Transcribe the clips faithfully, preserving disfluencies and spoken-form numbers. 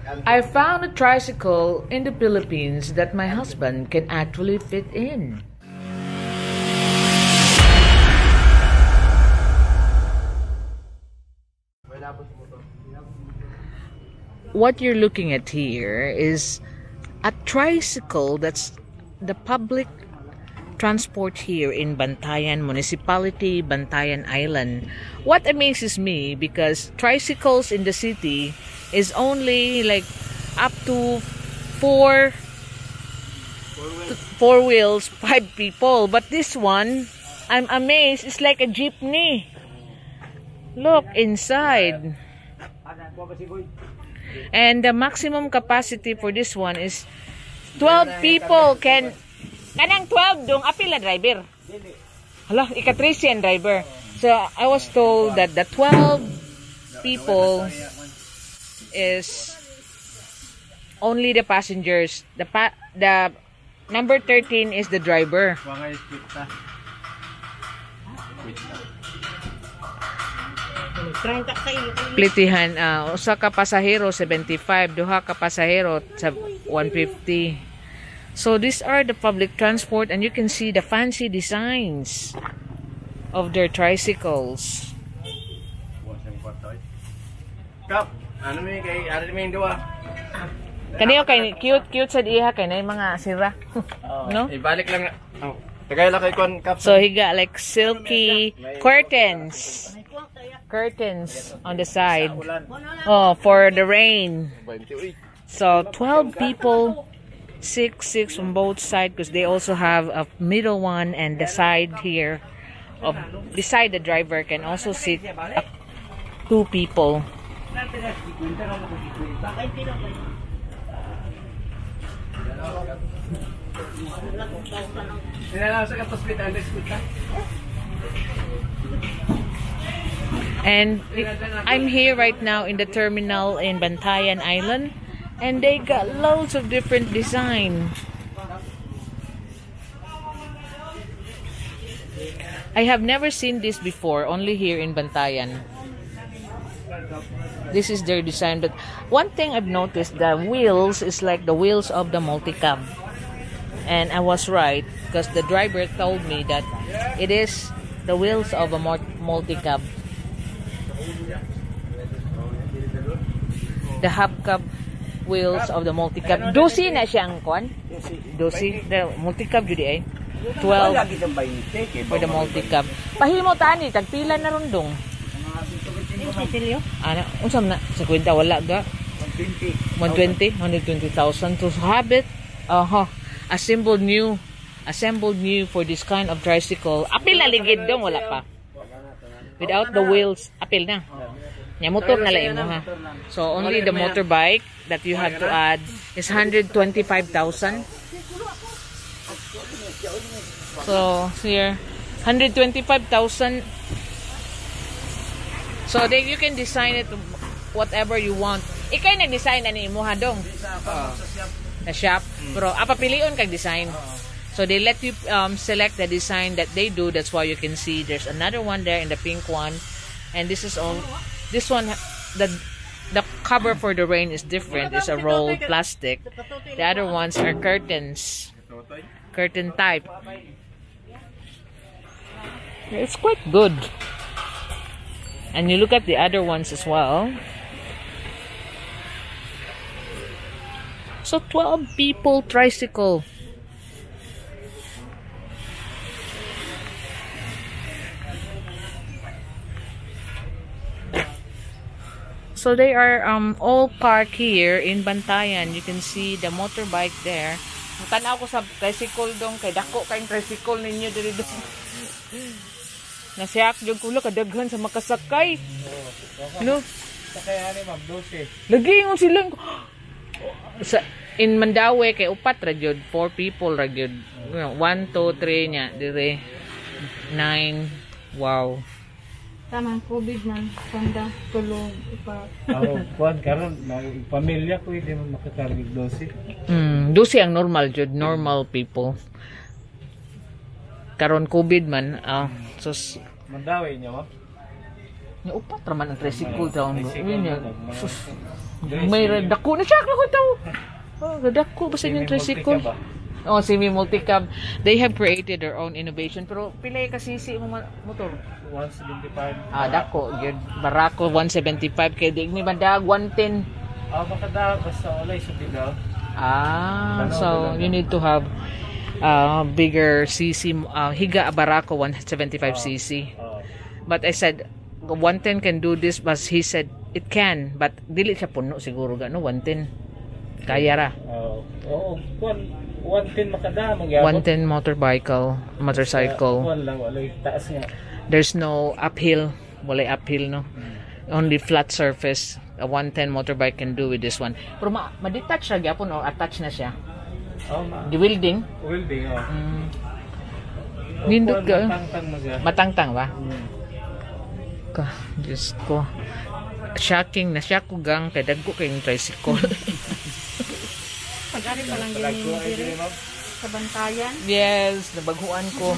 I found a tricycle in the Philippines that my husband can actually fit in. What you're looking at here is a tricycle that's the public transport here in Bantayan Municipality, Bantayan Island. What amazes me, because tricycles in the city is only like up to four four wheels, five people, but this one, I'm amazed, it's like a jeepney. Look inside. And the maximum capacity for this one is twelve people can. Kanang twelve dong apil na driver. Hala, ika-trace yan driver. So I was told that the twelve people is only the passengers. The pa the number thirteen is the driver. Plitihan, uh, usa ka pasahero seventy-five, duha ka pasahero sa one fifty. So these are the public transport, and you can see the fancy designs of their tricycles. Kaniyo kay cute cute sa diha kay nay mga sira. No? Ibalik lang. Oh. Tagay lang kay kon kap. So he got like silky curtains. Curtains on the side. Oh, for the rain. So twelve people, six six on both sides, because they also have a middle one, and the side here of beside the driver can also sit uh, two people. And I'm here right now in the terminal in Bantayan Island, and they got loads of different design. I have never seen this before, only here in Bantayan. This is their design, but one thing I've noticed, the wheels is like the wheels of the multi-cab. And I was right, because the driver told me that it is the wheels of a multi-cab. The hubcap wheels of the multi-cab. Dosi na siya ang kwan? Dosi. The multi-cab judi ay. twelve for the multi-cab. Pahimo tani, tagpila na rundong. Ano? Unsam na? Sa kwenta wala ga? one twenty? one hundred twenty thousand to have it. Uh -huh. Assembled new. Assembled new for this kind of tricycle. Apil na ligid dong, wala pa. Without the wheels, apil na. Nya motor na lang mo ha. So only the motorbike that you have to add is one hundred twenty-five thousand. So here, one hundred twenty-five thousand. So then you can design it whatever you want. Ikay nag-design ani imo ha dong. Na shop. Pero apapilion kag design. So they let you um, select the design that they do. That's why you can see there's another one there in the pink one, and this is all. This one, the the cover for the rain is different. It's a rolled plastic. The other ones are curtains, curtain type. It's quite good. And you look at the other ones as well. So twelve people tricycle. So they are um all parked here in Bantayan. You can see the motorbike there. Tanaw ko sa tricycle dong, kay dako kayong tricycle ninyo diri dong. Nasiyak jud kulo kadaghan sa makasakay. No. Sakay ani ma'am dosi. Lagi yung sila sa in Mandawi kay upat ra jud, four people ra jud. one two three nya dire. nine. Wow. Tamang COVID man, panda, tulog, ipa. Ako, kuwan, karon pamilya ko, hindi mo makakarigig dosi. Mm, dosi ang normal, jud, normal people. Karon COVID man, ah, uh, sus. Mandawi niyo, ma? Nya upat raman ang tricycle daw. Tricycle Nya. na, Sus. Dress May yun. radako na siya ko daw. Oh, radako basta yung tricycle. Semi-multi-cab, Oh, semi multicab. They have created their own innovation pero pila ka sisi mo ma- motor? one seventy-five. Ah, dako gyud barako one seventy-five kay di ni badag one ten. Ah, makada basta walay sa bigaw. Ah, so you need to have uh, bigger cc uh, higa barako one seventy-five cc. Oh. But I said one ten can do this, but he said it can, but dili siya puno siguro gano one ten. Kaya ra. Oh. Oo, kuan one ten makada magyabot. one ten motorcycle, motorcycle. Kuan lang walay taas nga. There's no uphill, walay uphill no. Only flat surface. A one ten motorbike can do with this one. Pero ma, ma-detach siya gyapon o attach na siya. Oh, ma. Di welding. Welding oh. Mm. Oh, Nindot kuan, ka. matangtang mo siya. Matangtang ba? Hmm. Ka, Diyos ko. Shocking na siya ko gang kay dagko kayong tricycle. Pag-ari pa lang yun Palagko yung ay diri dili, ma'am. sa Bantayan. Yes, nabaguan ko.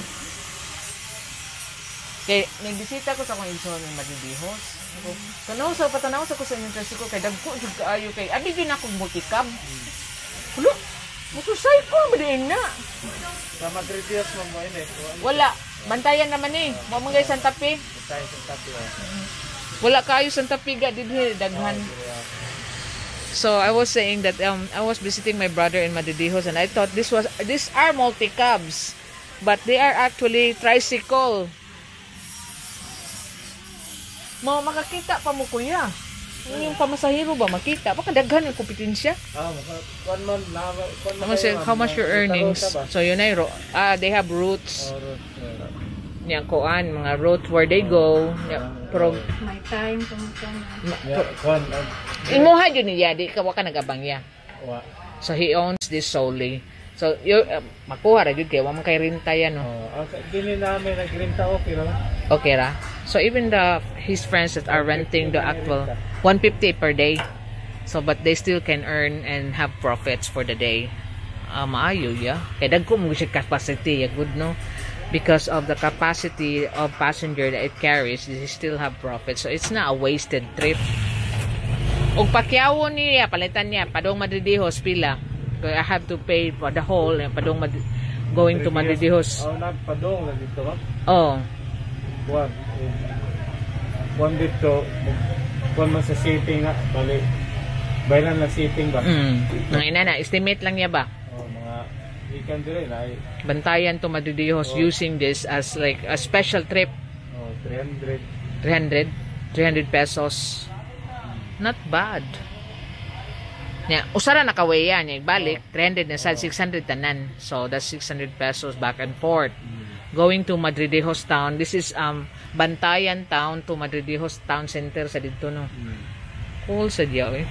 Kay nagbisita ko sa akong igsoon ng Madidihos. Tanaw sa patanaw sa ko sa inyong tricycle kay dagko jud kaayo kay abi gyud akong multicab. Hulo, motorcycle ba din na? Sa Madrid years mo mo ini. Wala, Bantayan naman eh. Wa man gay Santa Fe. Tayo sa tapi. Wala kaayo Santa Fe ga dinhi daghan. So I was saying that um I was visiting my brother in Madidihos and I thought this was these are multi-cabs, but they are actually tricycle. Mo makakita pa mo kuya. Yung pamasahero ba makita? Baka daghan ang kompetensya. Ah, kuan man na kuan How much, how much your earnings? So yun ay ro- ah they have routes. Yang koan mga routes where they go. Yang pro May time tungkol na. Yeah, kuan. imuha yun niya di ka wa ka nagabang ya. Wa. So he owns this solely. So you uh, makuha ra jud kay wa man kay renta yan no. Oh, dili namin nagrenta okay lang. Okay ra. So even the his friends that are renting the actual one fifty per day. So but they still can earn and have profits for the day. Ah, maayo ya. Kay dagko mo siya capacity ya good no. Because of the capacity of passenger that it carries, they still have profit. So it's not a wasted trip. Og pakyawo niya palitan niya padong Madridihos pila. I have to pay for the whole padong Mad going to Madridihos. Oh, nagpadong na dito ba? Oh. Kuan. Kuan dito. Kuan man sa seating nga bali. Bayaran na seating ba? Mm. Nang ina na estimate lang niya ba? Oh, mga ikan dire na ay Bantayan to Madridihos Oh. using this as like a special trip. oh three hundred. three hundred three hundred pesos. Not bad. Nya, usara nakaway yan. Nya, balik, three hundred na sad, six hundred tanan. So, that's six hundred pesos back and forth. Going to Madridejos town. This is um Bantayan town to Madridejos town center sa dito, no? Cool sa diya, eh.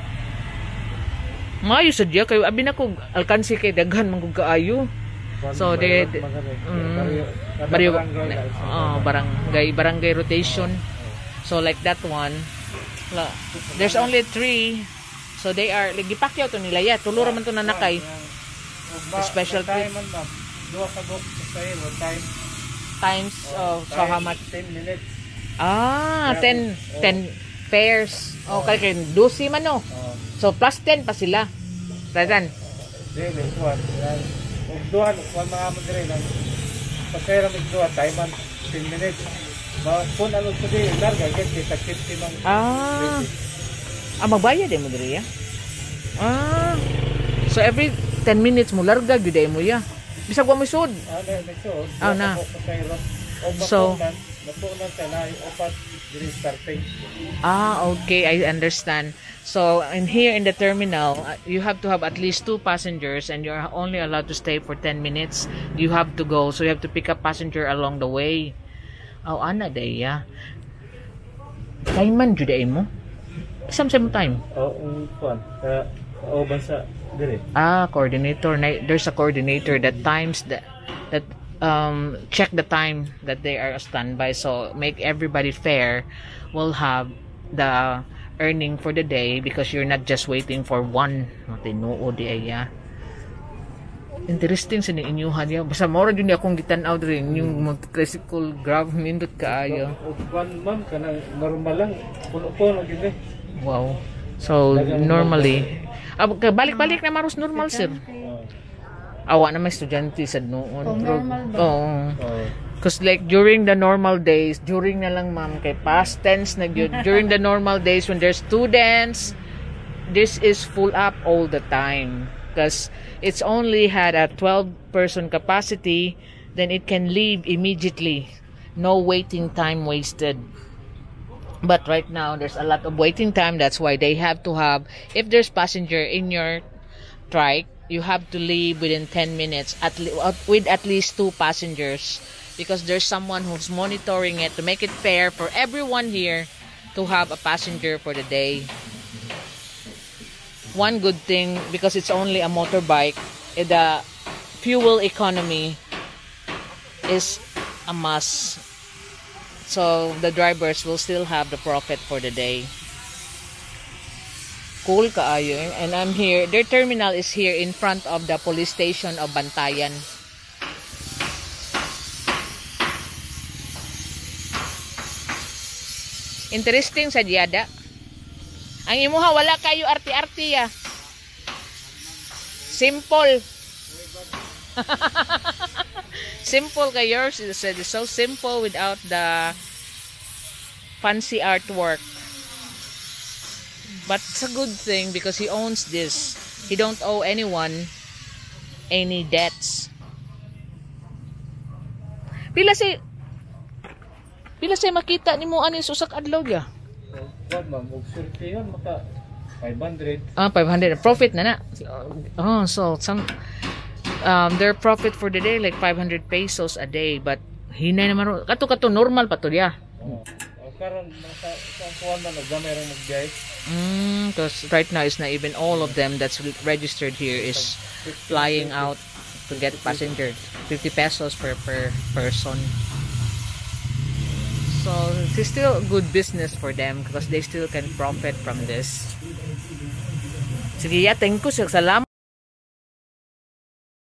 Mayo sa diya. Kayo, abi na ko, alkansi kay daghan, manggug kaayo. So, they, they mm, baryo, oh, barangay, barangay rotation. So, like that one, la, there's only three. So, they are, like, gipakyaw to nila, ya. Tulura man to nanakay. Special trip. Time man ma'am. Duha ka book sa one time. Times, oh, so how much? ten minutes. Ah, ten, ten pairs. Oh, kaya kaya, dosi man, no? Oh. So, plus ten pa sila. Tadan. Dili kuan. Og duha kuan mga mo dire nang pasayra mig duha time man ten minutes. Ba kun ano ko di larga get kita fifty man. Ah. Ah, magbayad eh mo diri ya? Ah. So, every ten minutes mo larga, gyuday mo ya. Bisag wa mo sud. Ah, na so. Oh, na. So- So, napunan sa na opat diri starting. Ah, okay. I understand. So, in here in the terminal, uh, you have to have at least two passengers and you're only allowed to stay for ten minutes. You have to go. So, you have to pick up passenger along the way. Oh, ana day, ya. Time man, juday mo? Isam sa mo time? Oh, um, kuan. Sa o bansa dire. Ah, coordinator. Na- There's a coordinator that times that, that um, check the time that they are standby. So, make everybody fair. Will have the earning for the day because you're not just waiting for one. Tinuod di ay, ya. interesting sa inyuhan niya. Basta mora din akong gitan-aw rin yung mag-tricycle grab nindot kaayo. One ma'am, kana normal lang. Puno-puno gid. Wow. So, normally, ah, balik-balik na maros normal, sir. Awa na may estudyante sa noon. Oh, normal ba? Oo. Because like during the normal days, during na lang ma'am, kay past tense na yun, during the normal days when there's students, this is full up all the time. Because it's only had a twelve person capacity, then it can leave immediately. No waiting time wasted. But right now, there's a lot of waiting time. That's why they have to have, if there's passenger in your trike, you have to leave within ten minutes at le- with at least two passengers. Because there's someone who's monitoring it to make it fair for everyone here to have a passenger for the day. One good thing, because it's only a motorbike, eh, the fuel economy is a must. So the drivers will still have the profit for the day. Cool kaayo. And I'm here. Their terminal is here in front of the police station of Bantayan. Interesting sa Diada. Ang imuha wala kayo arti-arti ya. Simple. Simple kay yours. It's so simple without the fancy artwork. But it's a good thing because he owns this. He don't owe anyone any debts. Pila si Pila say makita nimo ani susak adlaw ya? What ma'am, og surtihan maka five hundred. Ah, five hundred profit na na. Oh, so some um their profit for the day like five hundred pesos a day, but hinay naman kato kato normal pa to dia. Oh. Karon nasa sa kuan man gamay ra mag-guide. Mm, because right now it's not even all of them that's registered here is flying out to get passengers. fifty pesos per per person. So it's still good business for them because they still can profit from this. Sige, ya, thank you. Salamat.